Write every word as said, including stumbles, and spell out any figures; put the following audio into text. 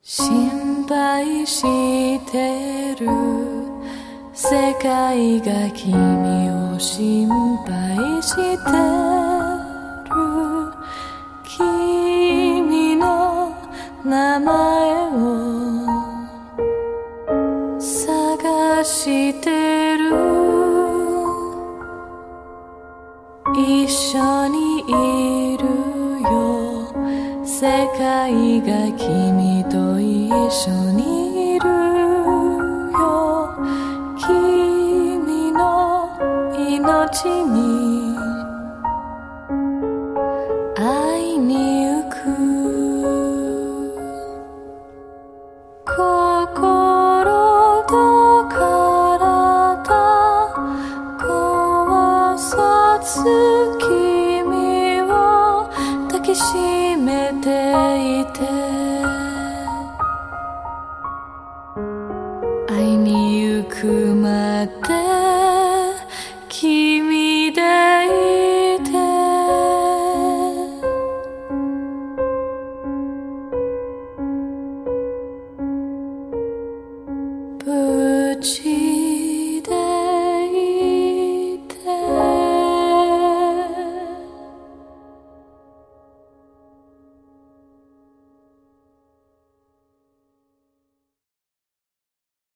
心配してる世界が君を心配してる君の名前を探してる一緒にいるよ世界が君と一緒にいるよ君の命に会いに行く心と体壊さず君を抱きしめていて会いに行くまで君でいて無事